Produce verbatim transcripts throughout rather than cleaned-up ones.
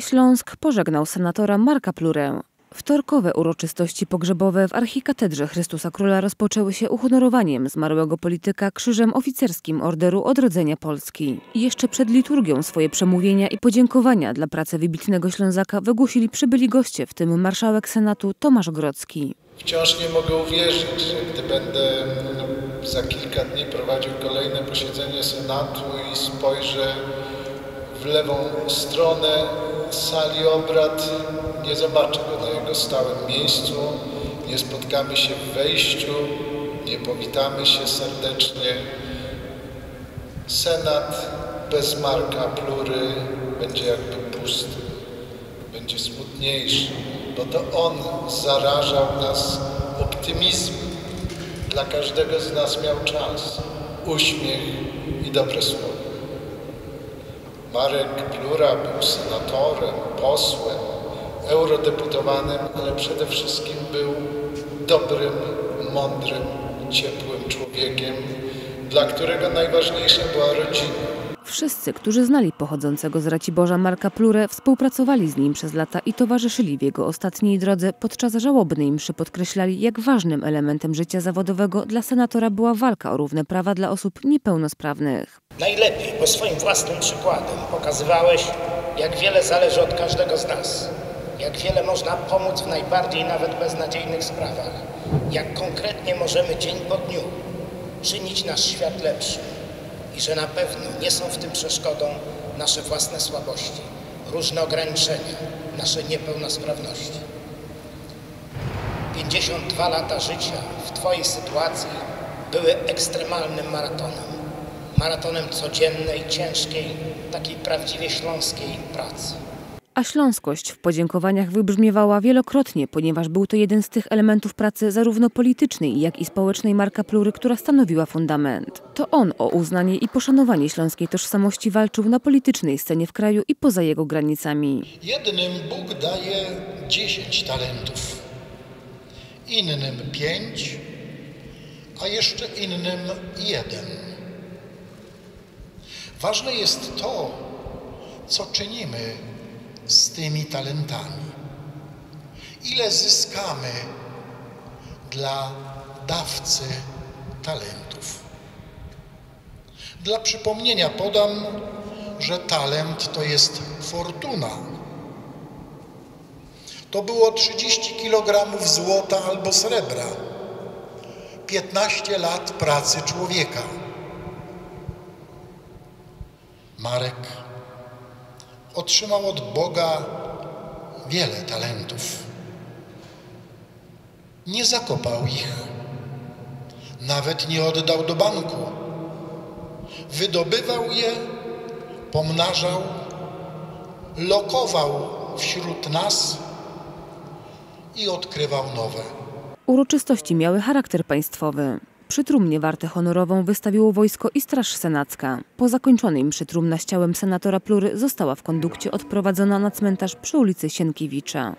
Śląsk pożegnał senatora Marka Plurę. Wtorkowe uroczystości pogrzebowe w Archikatedrze Chrystusa Króla rozpoczęły się uhonorowaniem zmarłego polityka krzyżem oficerskim Orderu Odrodzenia Polski. Jeszcze przed liturgią swoje przemówienia i podziękowania dla pracy wybitnego Ślązaka wygłosili przybyli goście, w tym marszałek Senatu Tomasz Grodzki. Wciąż nie mogę uwierzyć, że gdy będę za kilka dni prowadził kolejne posiedzenie Senatu i spojrzę w lewą stronę sali obrad, nie zobaczę go na jego stałym miejscu, nie spotkamy się w wejściu, nie powitamy się serdecznie. Senat bez Marka Plury będzie jakby pusty, będzie smutniejszy, bo to on zarażał nas optymizmem. Dla każdego z nas miał czas, uśmiech i dobre słowo. Marek Plura był senatorem, posłem, eurodeputowanym, ale przede wszystkim był dobrym, mądrym, ciepłym człowiekiem, dla którego najważniejsza była rodzina. Wszyscy, którzy znali pochodzącego z Raciborza Marka Plurę, współpracowali z nim przez lata i towarzyszyli w jego ostatniej drodze, podczas żałobnej mszy podkreślali, jak ważnym elementem życia zawodowego dla senatora była walka o równe prawa dla osób niepełnosprawnych. Najlepiej, bo swoim własnym przykładem pokazywałeś, jak wiele zależy od każdego z nas, jak wiele można pomóc w najbardziej nawet beznadziejnych sprawach, jak konkretnie możemy dzień po dniu czynić nasz świat lepszym. I że na pewno nie są w tym przeszkodą nasze własne słabości, różne ograniczenia, nasze niepełnosprawności. pięćdziesiąt dwa lata życia w Twojej sytuacji były ekstremalnym maratonem. Maratonem codziennej, ciężkiej, takiej prawdziwie śląskiej pracy. A śląskość w podziękowaniach wybrzmiewała wielokrotnie, ponieważ był to jeden z tych elementów pracy zarówno politycznej, jak i społecznej Marka Plury, która stanowiła fundament. To on o uznanie i poszanowanie śląskiej tożsamości walczył na politycznej scenie w kraju i poza jego granicami. Jednym Bóg daje dziesięć talentów, innym pięć, a jeszcze innym jeden. Ważne jest to, co czynimy z tymi talentami. Ile zyskamy dla dawcy talentów. Dla przypomnienia podam, że talent to jest fortuna. To było trzydzieści kilogramów złota albo srebra. piętnaście lat pracy człowieka. Marek otrzymał od Boga wiele talentów. Nie zakopał ich, nawet nie oddał do banku. Wydobywał je, pomnażał, lokował wśród nas i odkrywał nowe. Uroczystości miały charakter państwowy. Przy trumnie wartę honorową wystawiło wojsko i straż senacka. Po zakończonej mszy trumna z ciałem senatora Plury została w kondukcie odprowadzona na cmentarz przy ulicy Sienkiewicza.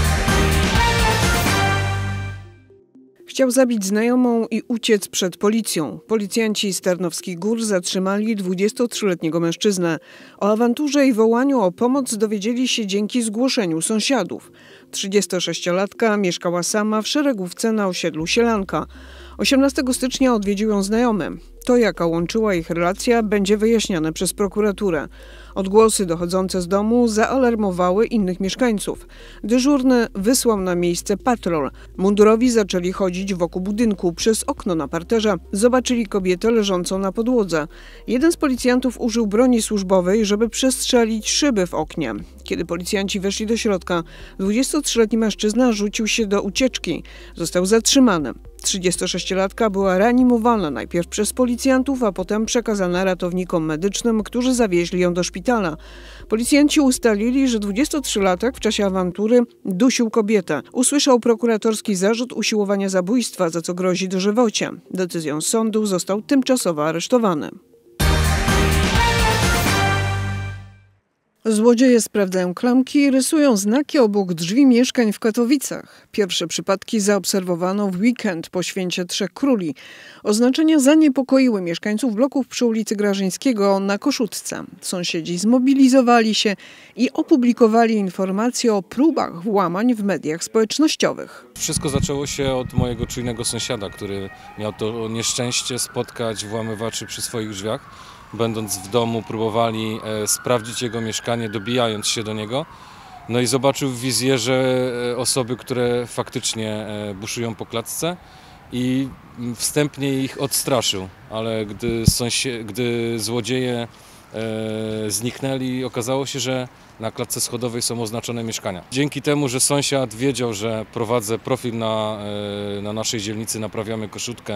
Chciał zabić znajomą i uciec przed policją. Policjanci z Tarnowskich Gór zatrzymali dwudziestotrzyletniego mężczyznę. O awanturze i wołaniu o pomoc dowiedzieli się dzięki zgłoszeniu sąsiadów. trzydziestosześciolatka mieszkała sama w szeregówce na osiedlu Sielanka. osiemnastego stycznia odwiedził ją znajomy. To, jaka łączyła ich relacja, będzie wyjaśniane przez prokuraturę. Odgłosy dochodzące z domu zaalarmowały innych mieszkańców. Dyżurny wysłał na miejsce patrol. Mundurowi zaczęli chodzić wokół budynku. Przez okno na parterze zobaczyli kobietę leżącą na podłodze. Jeden z policjantów użył broni służbowej, żeby przestrzelić szyby w oknie. Kiedy policjanci weszli do środka, dwudziestotrzyletni mężczyzna rzucił się do ucieczki. Został zatrzymany. trzydziestosześciolatka była reanimowana najpierw przez policjantów, a potem przekazana ratownikom medycznym, którzy zawieźli ją do szpitala. Policjanci ustalili, że dwudziestotrzylatek w czasie awantury dusił kobietę. Usłyszał prokuratorski zarzut usiłowania zabójstwa, za co grozi dożywocie. Decyzją sądu został tymczasowo aresztowany. Złodzieje sprawdzają klamki i rysują znaki obok drzwi mieszkań w Katowicach. Pierwsze przypadki zaobserwowano w weekend po Święcie Trzech Króli. Oznaczenia zaniepokoiły mieszkańców bloków przy ulicy Grażyńskiego na Koszutce. Sąsiedzi zmobilizowali się i opublikowali informacje o próbach włamań w mediach społecznościowych. Wszystko zaczęło się od mojego czujnego sąsiada, który miał to nieszczęście spotkać włamywaczy przy swoich drzwiach. Będąc w domu, próbowali e, sprawdzić jego mieszkanie, dobijając się do niego. No i zobaczył w wizjerze osoby, które faktycznie e, buszują po klatce i wstępnie ich odstraszył. Ale gdy, sąsie- gdy złodzieje e, zniknęli, okazało się, że na klatce schodowej są oznaczone mieszkania. Dzięki temu, że sąsiad wiedział, że prowadzę profil na, e, na naszej dzielnicy Naprawiamy Koszutkę,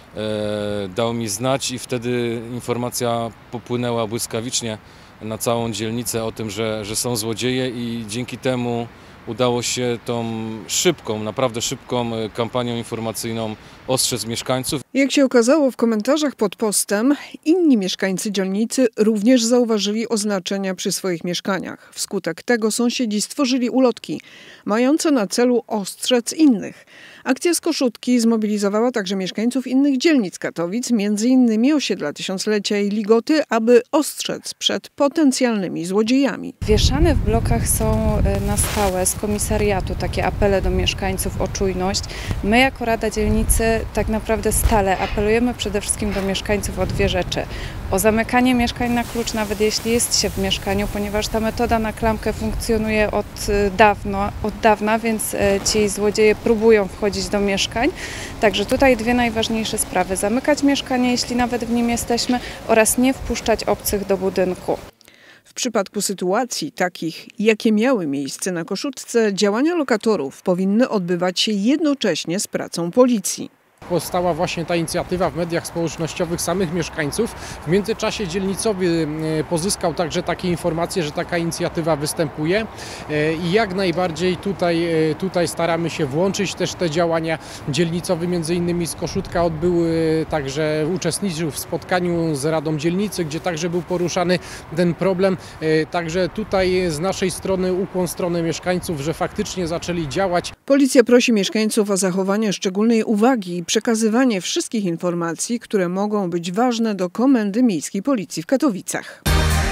dał mi znać i wtedy informacja popłynęła błyskawicznie na całą dzielnicę o tym, że, że są złodzieje i dzięki temu udało się tą szybką, naprawdę szybką kampanią informacyjną ostrzec mieszkańców. Jak się okazało w komentarzach pod postem, inni mieszkańcy dzielnicy również zauważyli oznaczenia przy swoich mieszkaniach. Wskutek tego sąsiedzi stworzyli ulotki, mające na celu ostrzec innych. Akcja z Koszutki zmobilizowała także mieszkańców innych dzielnic Katowic, między innymi osiedla Tysiąclecia i Ligoty, aby ostrzec przed potencjalnymi złodziejami. Wieszane w blokach są na stałe z komisariatu takie apele do mieszkańców o czujność. My jako Rada Dzielnicy tak naprawdę stale apelujemy przede wszystkim do mieszkańców o dwie rzeczy. O zamykanie mieszkań na klucz, nawet jeśli jest się w mieszkaniu, ponieważ ta metoda na klamkę funkcjonuje od dawna, od dawna, więc ci złodzieje próbują wchodzić do mieszkań. Także tutaj dwie najważniejsze sprawy. Zamykać mieszkanie, jeśli nawet w nim jesteśmy, oraz nie wpuszczać obcych do budynku. W przypadku sytuacji takich, jakie miały miejsce na Koszutce, działania lokatorów powinny odbywać się jednocześnie z pracą policji. Powstała właśnie ta inicjatywa w mediach społecznościowych samych mieszkańców. W międzyczasie dzielnicowy pozyskał także takie informacje, że taka inicjatywa występuje i jak najbardziej tutaj, tutaj staramy się włączyć też te działania. Dzielnicowy między innymi z Koszutka odbył także, uczestniczył w spotkaniu z Radą Dzielnicy, gdzie także był poruszany ten problem. Także tutaj z naszej strony ukłon w stronę mieszkańców, że faktycznie zaczęli działać. Policja prosi mieszkańców o zachowanie szczególnej uwagi i przekazywanie wszystkich informacji, które mogą być ważne do Komendy Miejskiej Policji w Katowicach.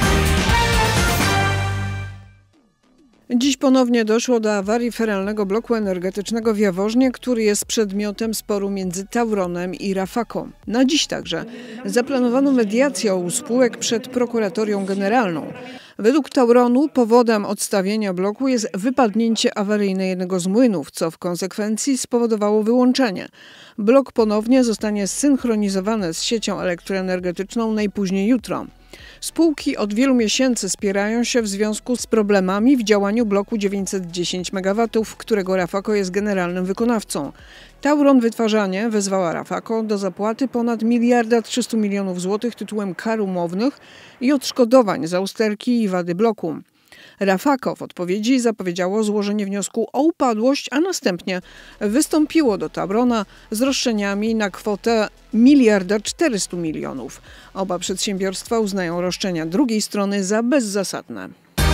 Dziś ponownie doszło do awarii feralnego bloku energetycznego w Jaworznie, który jest przedmiotem sporu między Tauronem i Rafako. Na dziś także zaplanowano mediację u spółek przed prokuratorią generalną. Według Tauronu powodem odstawienia bloku jest wypadnięcie awaryjne jednego z młynów, co w konsekwencji spowodowało wyłączenie. Blok ponownie zostanie zsynchronizowany z siecią elektroenergetyczną najpóźniej jutro. Spółki od wielu miesięcy spierają się w związku z problemami w działaniu bloku dziewięćset dziesięć megawatów, którego Rafako jest generalnym wykonawcą. Tauron Wytwarzanie wezwała Rafako do zapłaty ponad miliarda trzystu milionów złotych tytułem kar umownych i odszkodowań za usterki i wady bloku. Rafako w odpowiedzi zapowiedziało złożenie wniosku o upadłość, a następnie wystąpiło do Taurona z roszczeniami na kwotę miliarda czterystu milionów. Oba przedsiębiorstwa uznają roszczenia drugiej strony za bezzasadne.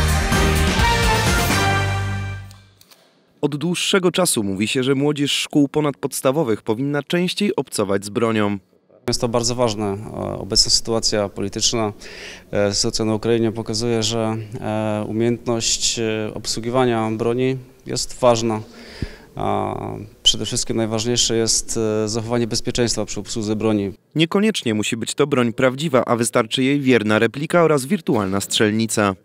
Od dłuższego czasu mówi się, że młodzież szkół ponadpodstawowych powinna częściej obcować z bronią. Jest to bardzo ważne. Obecna sytuacja polityczna, sytuacja na Ukrainie pokazuje, że umiejętność obsługiwania broni jest ważna. A przede wszystkim najważniejsze jest zachowanie bezpieczeństwa przy obsłudze broni. Niekoniecznie musi być to broń prawdziwa, a wystarczy jej wierna replika oraz wirtualna strzelnica.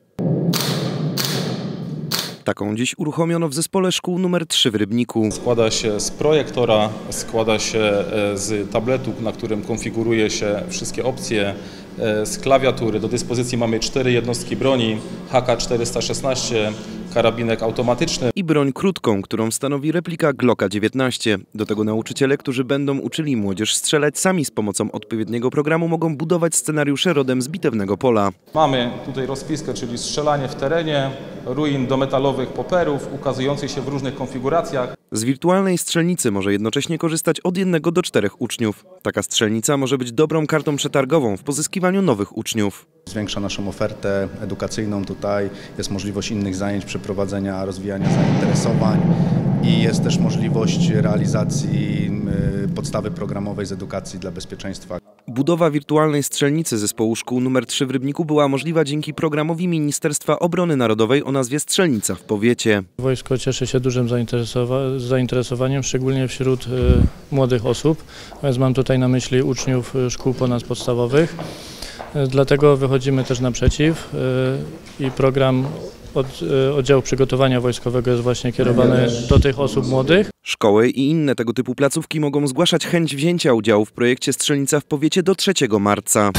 Taką dziś uruchomiono w zespole szkół numer trzy w Rybniku. Składa się z projektora, składa się z tabletu, na którym konfiguruje się wszystkie opcje, z klawiatury. Do dyspozycji mamy cztery jednostki broni, H K czterysta szesnaście, karabinek automatyczny i broń krótką, którą stanowi replika Glocka dziewiętnaście. Do tego nauczyciele, którzy będą uczyli młodzież strzelać sami z pomocą odpowiedniego programu, mogą budować scenariusze rodem z bitewnego pola. Mamy tutaj rozpiskę, czyli strzelanie w terenie, ruin do metalowych poperów, ukazujących się w różnych konfiguracjach. Z wirtualnej strzelnicy może jednocześnie korzystać od jednego do czterech uczniów. Taka strzelnica może być dobrą kartą przetargową w pozyskiwaniu nowych uczniów. Zwiększa naszą ofertę edukacyjną tutaj, jest możliwość innych zajęć, przeprowadzenia, rozwijania zainteresowań i jest też możliwość realizacji podstawy programowej z edukacji dla bezpieczeństwa. Budowa wirtualnej strzelnicy zespołu szkół numer trzy w Rybniku była możliwa dzięki programowi Ministerstwa Obrony Narodowej o nazwie Strzelnica w powiecie. Wojsko cieszy się dużym zainteresowa- zainteresowaniem, szczególnie wśród y, młodych osób, więc mam tutaj na myśli uczniów szkół ponadpodstawowych. Y, dlatego wychodzimy też naprzeciw y, i program od y, oddziału przygotowania wojskowego jest właśnie kierowany do tych osób młodych. Szkoły i inne tego typu placówki mogą zgłaszać chęć wzięcia udziału w projekcie Strzelnica w powiecie do trzeciego marca.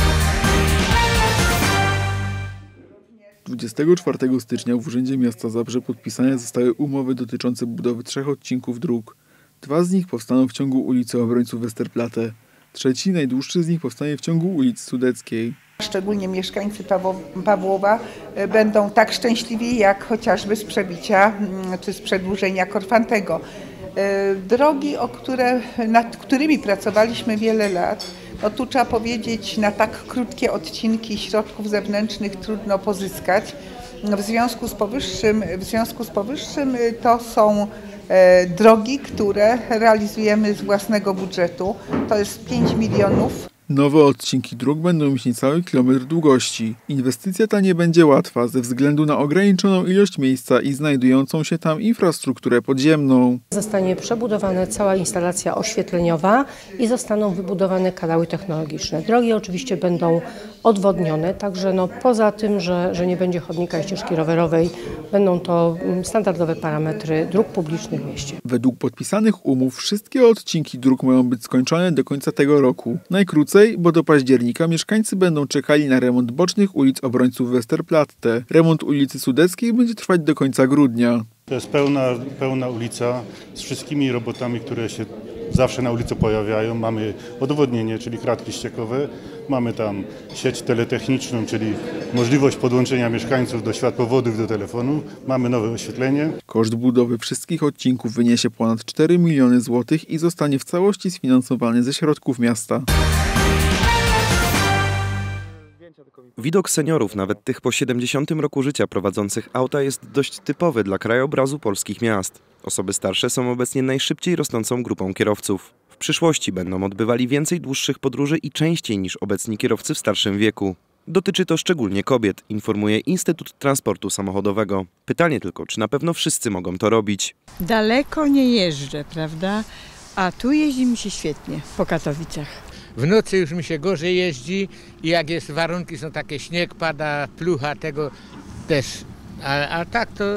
dwudziestego czwartego stycznia w Urzędzie Miasta Zabrze podpisane zostały umowy dotyczące budowy trzech odcinków dróg. Dwa z nich powstaną w ciągu ulicy Obrońców Westerplatte. Trzeci, najdłuższy z nich powstanie w ciągu ulicy Sudeckiej. Szczególnie mieszkańcy Pawłowa będą tak szczęśliwi jak chociażby z przebicia czy z przedłużenia Korfantego. Drogi, o które, nad którymi pracowaliśmy wiele lat, no tu trzeba powiedzieć, na tak krótkie odcinki środków zewnętrznych trudno pozyskać. W związku z powyższym, w związku z powyższym to są e, drogi, które realizujemy z własnego budżetu. To jest pięć milionów. Nowe odcinki dróg będą mieć niecały kilometr długości. Inwestycja ta nie będzie łatwa ze względu na ograniczoną ilość miejsca i znajdującą się tam infrastrukturę podziemną. Zostanie przebudowana cała instalacja oświetleniowa i zostaną wybudowane kanały technologiczne. Drogi oczywiście będą odwodnione, także no poza tym, że, że nie będzie chodnika i ścieżki rowerowej, będą to standardowe parametry dróg publicznych w mieście. Według podpisanych umów wszystkie odcinki dróg mają być skończone do końca tego roku. Najkrócej, bo do października mieszkańcy będą czekali na remont bocznych ulic Obrońców Westerplatte. Remont ulicy Sudeckiej będzie trwać do końca grudnia. To jest pełna, pełna ulica z wszystkimi robotami, które się zawsze na ulicy pojawiają. Mamy odwodnienie, czyli kratki ściekowe. Mamy tam sieć teletechniczną, czyli możliwość podłączenia mieszkańców do światłowodów, do telefonu. Mamy nowe oświetlenie. Koszt budowy wszystkich odcinków wyniesie ponad cztery miliony złotych i zostanie w całości sfinansowany ze środków miasta. Widok seniorów, nawet tych po siedemdziesiątym roku życia prowadzących auta, jest dość typowy dla krajobrazu polskich miast. Osoby starsze są obecnie najszybciej rosnącą grupą kierowców. W przyszłości będą odbywali więcej dłuższych podróży i częściej niż obecni kierowcy w starszym wieku. Dotyczy to szczególnie kobiet, informuje Instytut Transportu Samochodowego. Pytanie tylko, czy na pewno wszyscy mogą to robić. Daleko nie jeżdżę, prawda? A tu jeździ mi się świetnie po Katowicach. W nocy już mi się gorzej jeździ i jak jest warunki, są takie śnieg, pada, plucha, tego też. A, a tak to,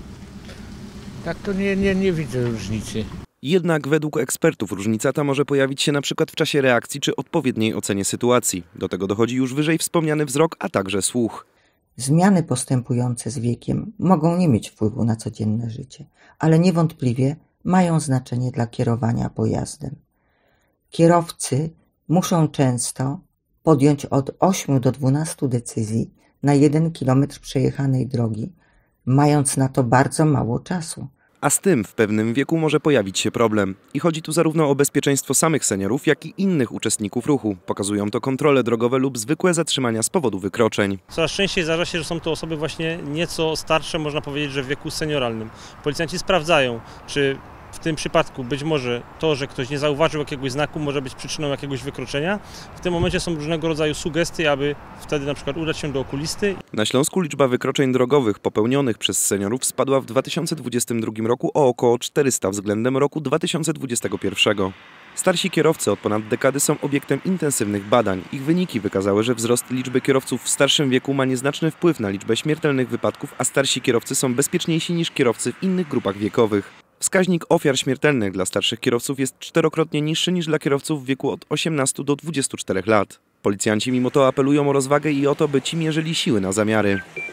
tak to nie, nie, nie widzę różnicy. Jednak według ekspertów różnica ta może pojawić się na przykład w czasie reakcji czy odpowiedniej ocenie sytuacji. Do tego dochodzi już wyżej wspomniany wzrok, a także słuch. Zmiany postępujące z wiekiem mogą nie mieć wpływu na codzienne życie, ale niewątpliwie mają znaczenie dla kierowania pojazdem. Kierowcy muszą często podjąć od ośmiu do dwunastu decyzji na jeden kilometr przejechanej drogi, mając na to bardzo mało czasu. A z tym w pewnym wieku może pojawić się problem. I chodzi tu zarówno o bezpieczeństwo samych seniorów, jak i innych uczestników ruchu. Pokazują to kontrole drogowe lub zwykłe zatrzymania z powodu wykroczeń. Coraz częściej zdarza się, że są to osoby właśnie nieco starsze, można powiedzieć, że w wieku senioralnym. Policjanci sprawdzają, czy w tym przypadku być może to, że ktoś nie zauważył jakiegoś znaku, może być przyczyną jakiegoś wykroczenia. W tym momencie są różnego rodzaju sugestie, aby wtedy na przykład udać się do okulisty. Na Śląsku liczba wykroczeń drogowych popełnionych przez seniorów spadła w dwa tysiące dwudziestym drugim roku o około czterysta względem roku dwa tysiące dwudziestego pierwszego. Starsi kierowcy od ponad dekady są obiektem intensywnych badań. Ich wyniki wykazały, że wzrost liczby kierowców w starszym wieku ma nieznaczny wpływ na liczbę śmiertelnych wypadków, a starsi kierowcy są bezpieczniejsi niż kierowcy w innych grupach wiekowych. Wskaźnik ofiar śmiertelnych dla starszych kierowców jest czterokrotnie niższy niż dla kierowców w wieku od osiemnastu do dwudziestu czterech lat. Policjanci mimo to apelują o rozwagę i o to, by ci mierzyli siły na zamiary.